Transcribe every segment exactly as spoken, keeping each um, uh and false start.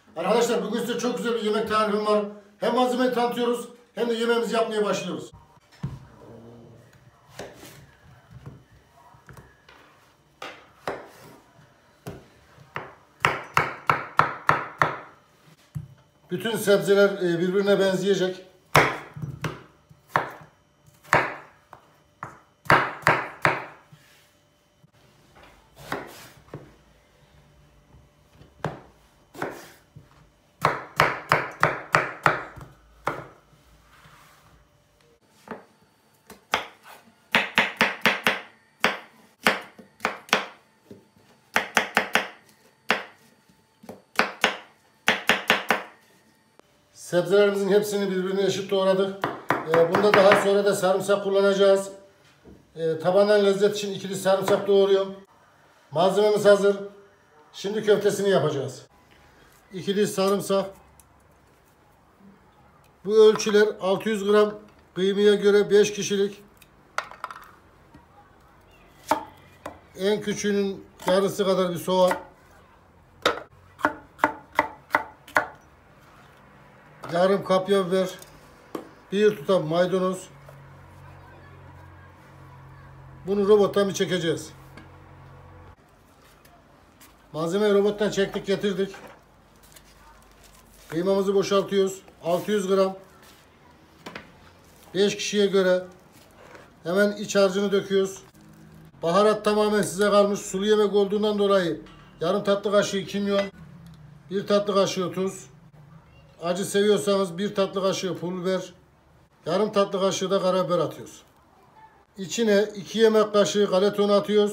Arkadaşlar bugün size çok güzel bir yemek tarifim var. Hem malzemeyi tanıtıyoruz hem de yemeğimizi yapmaya başlıyoruz. Bütün sebzeler birbirine benzeyecek. Sebzelerimizin hepsini birbirine eşit doğradık. Ee, bunda daha sonra da sarımsak kullanacağız. Ee, tabandan lezzet için ikili sarımsak doğruyorum. Malzememiz hazır. Şimdi köftesini yapacağız. İkili sarımsak. Bu ölçüler altı yüz gram kıymaya göre beş kişilik. En küçüğünün yarısı kadar bir soğan. Yarım kapya biber, bir tutam maydanoz. Bunu robottan bir çekeceğiz. Malzemeyi robottan çektik getirdik. Kıymamızı boşaltıyoruz. altı yüz gram. beş kişiye göre. Hemen iç harcını döküyoruz. Baharat tamamen size kalmış. Sulu yemek olduğundan dolayı yarım tatlı kaşığı kimyon, bir tatlı kaşığı tuz. Acı seviyorsanız bir tatlı kaşığı pul biber, yarım tatlı kaşığı da karabiber atıyoruz. İçine iki yemek kaşığı galeta unu atıyoruz.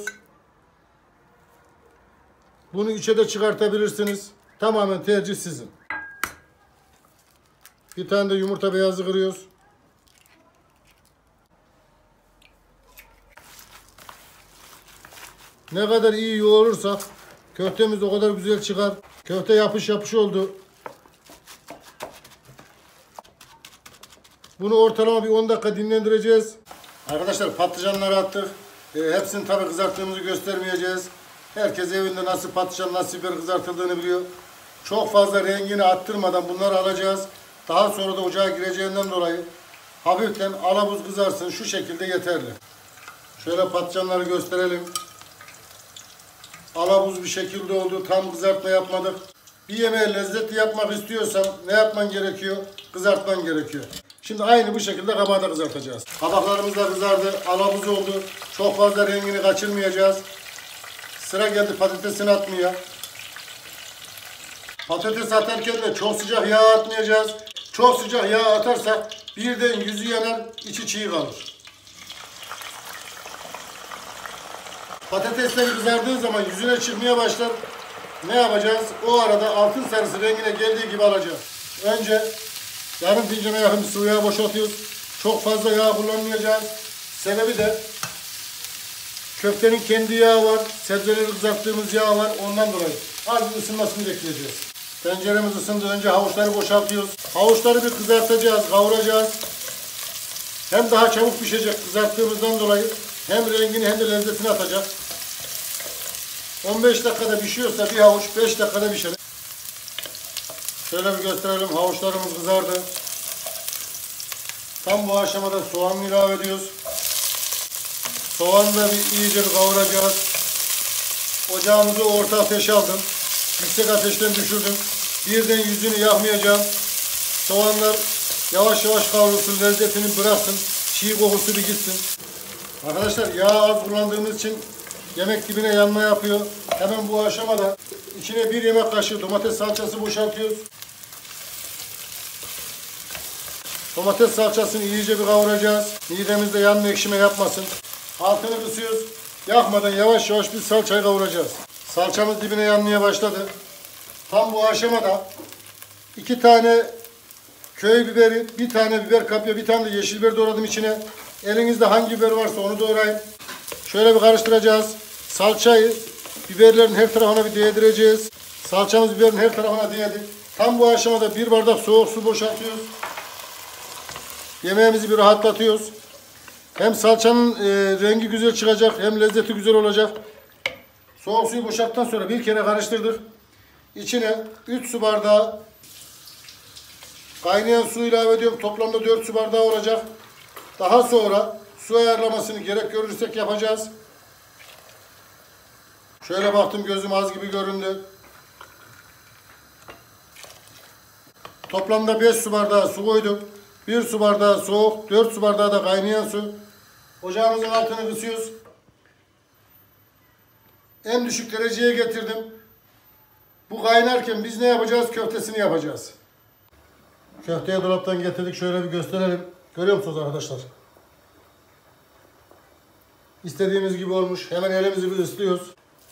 Bunu üçe de çıkartabilirsiniz. Tamamen tercih sizin. Bir tane de yumurta beyazı kırıyoruz. Ne kadar iyi yoğurursak köftemiz o kadar güzel çıkar. Köfte yapış yapış oldu. Bunu ortalama bir on dakika dinlendireceğiz. Arkadaşlar patlıcanları attık. E, hepsini tabii kızarttığımızı göstermeyeceğiz. Herkes evinde nasıl patlıcan, nasıl biber kızartıldığını biliyor. Çok fazla rengini attırmadan bunları alacağız. Daha sonra da ocağa gireceğinden dolayı hafiften alabuz kızarsın. Şu şekilde yeterli. Şöyle patlıcanları gösterelim. Alabuz bir şekilde oldu. Tam kızartma yapmadık. Bir yemeği lezzetli yapmak istiyorsan ne yapman gerekiyor? Kızartman gerekiyor. Şimdi aynı bu şekilde kabağı da kızartacağız. Kabaklarımız da kızardı. Alabuz oldu. Çok fazla rengini kaçırmayacağız. Sıra geldi patatesini atmaya. Patates atarken de çok sıcak yağ atmayacağız. Çok sıcak yağ atarsak birden yüzü yanar, içi çiğ kalır. Patatesler kızardığı zaman yüzüne çıkmaya başlar. Ne yapacağız? O arada altın sarısı rengine geldiği gibi alacağız. Önce yarım fincana yakın bir sıvı yağ boşaltıyoruz. Çok fazla yağ kullanmayacağız. Sebebi de köftenin kendi yağı var. Sebzeleri kızarttığımız yağ var. Ondan dolayı az bir ısınmasını bekleyeceğiz. Tenceremiz ısındı. Önce havuçları boşaltıyoruz. Havuçları bir kızartacağız, kavuracağız. Hem daha çabuk pişecek kızarttığımızdan dolayı hem rengini hem de lezzetini atacak. on beş dakikada pişiyorsa bir havuç beş dakikada pişer. Şöyle bir gösterelim. Havuçlarımız kızardı. Tam bu aşamada soğanı ilave ediyoruz. Soğanı da bir iyice bir kavuracağız. Ocağımızı orta ateşe aldım. Yüksek ateşten düşürdüm. Birden yüzünü yakmayacağım. Soğanlar yavaş yavaş kavrulsun, lezzetini bıraksın. Çiğ kokusu bir gitsin. Arkadaşlar yağ az kullandığımız için yemek dibine yanma yapıyor. Hemen bu aşamada içine bir yemek kaşığı domates salçası boşaltıyoruz. Domates salçasını iyice bir kavuracağız. Midemizde yanma ekşime yapmasın. Altını kısıyoruz. Yakmadan yavaş yavaş bir salçayı kavuracağız. Salçamız dibine yanmaya başladı. Tam bu aşamada iki tane köy biberi, bir tane biber kapya, bir tane de yeşil biber doğradım içine. Elinizde hangi biber varsa onu doğrayın. Şöyle bir karıştıracağız. Salçayı biberlerin her tarafına bir değdireceğiz. Salçamız biberin her tarafına değdi. Tam bu aşamada bir bardak soğuk su boşaltıyoruz. Yemeğimizi bir rahatlatıyoruz. Hem salçanın e, rengi güzel çıkacak hem lezzeti güzel olacak. Soğuk suyu boşalttıktan sonra bir kere karıştırdık. İçine üç su bardağı kaynayan su ilave ediyorum. Toplamda dört su bardağı olacak. Daha sonra su ayarlamasını gerek görürsek yapacağız. Şöyle baktım, gözüm az gibi göründü. Toplamda beş su bardağı su koydum. bir su bardağı soğuk, dört su bardağı da kaynayan su. Ocağımızın altını kısıyoruz. En düşük dereceye getirdim. Bu kaynarken biz ne yapacağız? Köftesini yapacağız. Köfteyi dolaptan getirdik. Şöyle bir gösterelim. Görüyor musunuz arkadaşlar? İstediğimiz gibi olmuş. Hemen elimizi bir ıslıyoruz.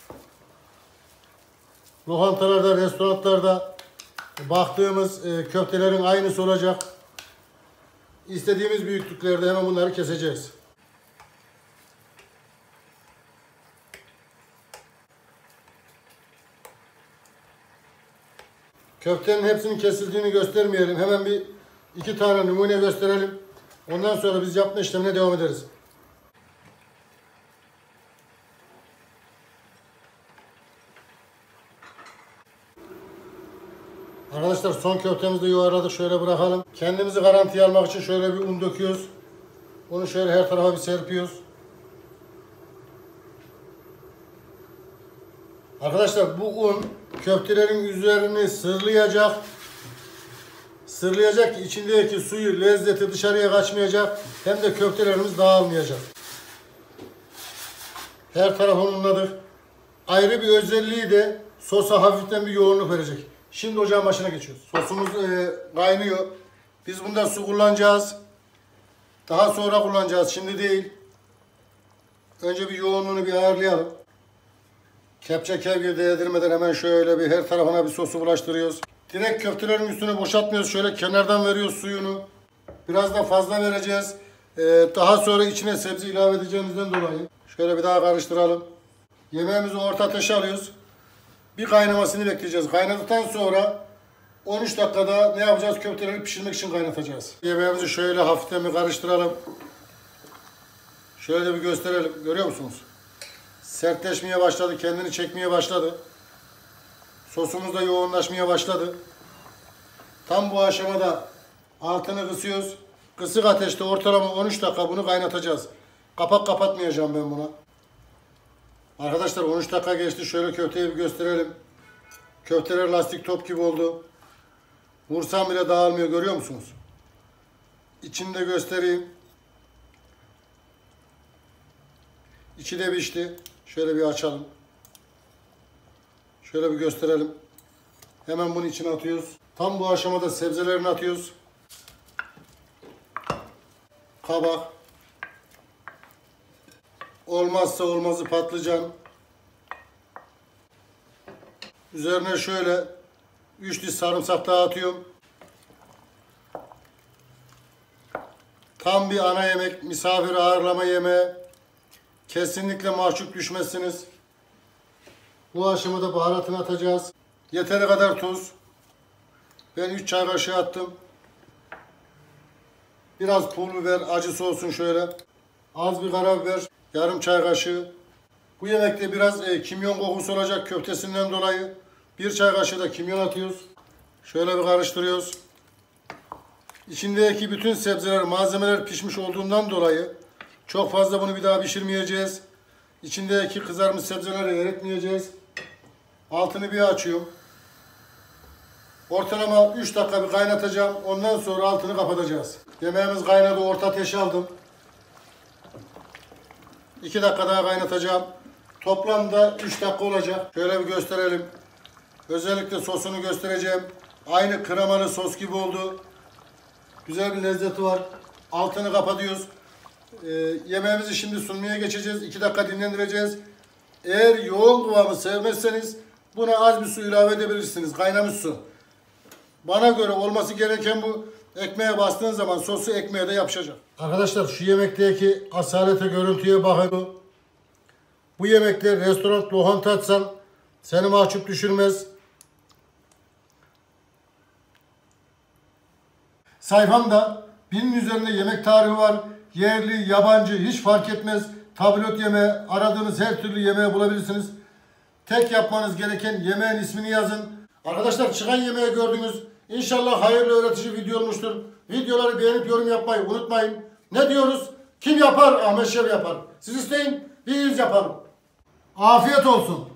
Lokantalarda, restoranlarda baktığımız köftelerin aynısı olacak. İstediğimiz büyüklüklerde hemen bunları keseceğiz. Köftenin hepsinin kesildiğini göstermeyelim. Hemen bir iki tane numune gösterelim. Ondan sonra biz yapma işlemine devam ederiz. Arkadaşlar son köftemizi de yuvarladık. Şöyle bırakalım. Kendimizi garantiye almak için şöyle bir un döküyoruz. Onu şöyle her tarafa bir serpiyoruz. Arkadaşlar bu un köftelerin üzerini sırlayacak. Sırlayacak ki içindeki suyu, lezzeti dışarıya kaçmayacak. Hem de köftelerimiz dağılmayacak. Her tarafı unladık. Ayrı bir özelliği de sosa hafiften bir yoğunluk verecek. Şimdi ocağın başına geçiyoruz. Sosumuz e, kaynıyor. Biz bunda su kullanacağız. Daha sonra kullanacağız. Şimdi değil. Önce bir yoğunluğunu bir ayarlayalım. Kepçe kevgir değdirmeden hemen şöyle bir her tarafına bir sosu bulaştırıyoruz. Direkt köftelerin üstüne boşaltmıyoruz. Şöyle kenardan veriyoruz suyunu. Biraz da fazla vereceğiz. Ee, daha sonra içine sebze ilave edeceğimizden dolayı. Şöyle bir daha karıştıralım. Yemeğimizi orta ateşe alıyoruz. Bir kaynamasını bekleyeceğiz. Kaynadıktan sonra on üç dakikada ne yapacağız? Köfteleri pişirmek için kaynatacağız. Yemeğimizi şöyle hafiften bir karıştıralım. Şöyle de bir gösterelim. Görüyor musunuz? Sertleşmeye başladı. Kendini çekmeye başladı. Sosumuz da yoğunlaşmaya başladı. Tam bu aşamada altını kısıyoruz. Kısık ateşte ortalama on üç dakika bunu kaynatacağız. Kapak kapatmayacağım ben buna. Arkadaşlar on üç dakika geçti. Şöyle köfteyi bir gösterelim. Köfteler lastik top gibi oldu. Vursam bile dağılmıyor. Görüyor musunuz? İçini de göstereyim. İçi de pişti. Şöyle bir açalım. Şöyle bir gösterelim. Hemen bunun içine atıyoruz. Tam bu aşamada sebzelerini atıyoruz. Kabak. Olmazsa olmazı patlıcan. Üzerine şöyle üç diş sarımsak daha atıyorum. Tam bir ana yemek, misafir ağırlama yemeği. Kesinlikle mahcup düşmezsiniz. Bu aşamada baharatını atacağız. Yeteri kadar tuz. Ben üç çay kaşığı attım. Biraz pul biber, acısı olsun şöyle. Az bir karabiber, yarım çay kaşığı. Bu yemekte biraz e, kimyon kokusu olacak köftesinden dolayı. Bir çay kaşığı da kimyon atıyoruz. Şöyle bir karıştırıyoruz. İçindeki bütün sebzeler, malzemeler pişmiş olduğundan dolayı çok fazla bunu bir daha pişirmeyeceğiz. İçindeki kızarmış sebzeleri eritmeyeceğiz. Altını bir açıyorum. Ortalama üç dakika bir kaynatacağım. Ondan sonra altını kapatacağız. Yemeğimiz kaynadı. Orta ateşe aldım. iki dakika daha kaynatacağım. Toplamda üç dakika olacak. Şöyle bir gösterelim. Özellikle sosunu göstereceğim. Aynı kremalı sos gibi oldu. Güzel bir lezzeti var. Altını kapatıyoruz. Ee, yemeğimizi şimdi sunmaya geçeceğiz. iki dakika dinlendireceğiz. Eğer yoğun kıvamı sevmezseniz buna az bir su ilave edebilirsiniz. Kaynamış su. Bana göre olması gereken bu. Ekmeğe bastığın zaman sosu ekmeğe de yapışacak. Arkadaşlar şu yemekteki asalete, görüntüye bakın. Bu yemekte restoran, lokanta açsan seni mahcup düşürmez. Sayfamda binin üzerinde yemek tarifi var. Yerli, yabancı hiç fark etmez. Tablet yemeği, aradığınız her türlü yemeği bulabilirsiniz. Tek yapmanız gereken yemeğin ismini yazın. Arkadaşlar çıkan yemeği gördünüz. İnşallah hayırlı öğretici video olmuştur. Videoları beğenip yorum yapmayı unutmayın. Ne diyoruz? Kim yapar? Ahmet Şef yapar. Siz isteyin, biz yapalım. Afiyet olsun.